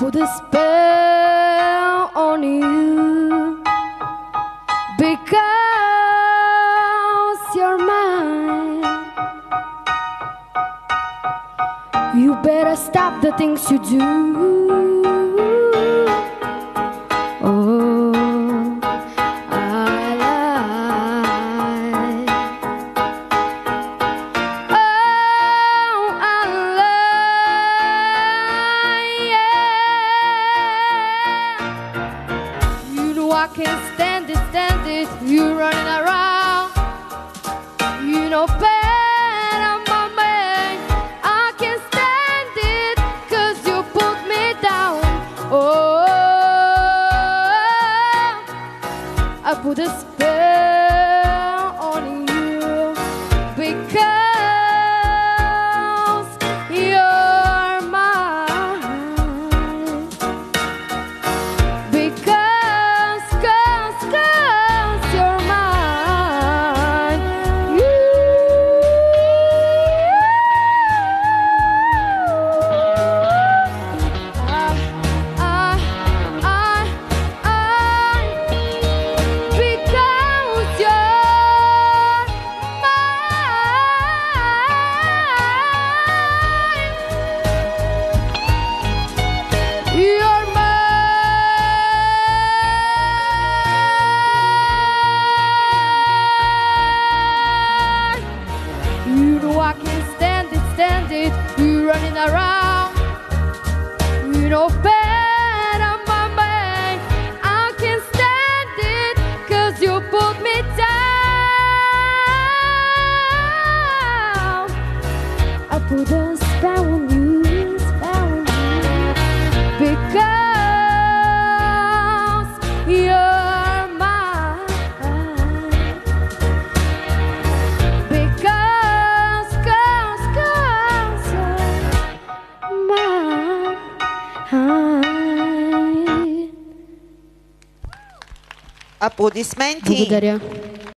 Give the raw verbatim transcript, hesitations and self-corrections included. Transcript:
put a spell on you because you're mine. You better stop the things you do. Oh, I lie. Oh, I lie, yeah. You know I can't stand it, stand it. You running around. You know better, my man. I can't stand it 'cause you put me down. Oh, I put a spell on you because you're mine. Because, 'cause, 'cause you're mine. You. I, I, I, I. Because you're mine. You're mine. You know I can't stand it, stand it. You running around. You know better, my man. I can't stand it 'cause you put me down. I put a spell on you, spell on you, because you're mine. Because, 'cause, 'cause you're mine. Аплодисменти! Благодаря.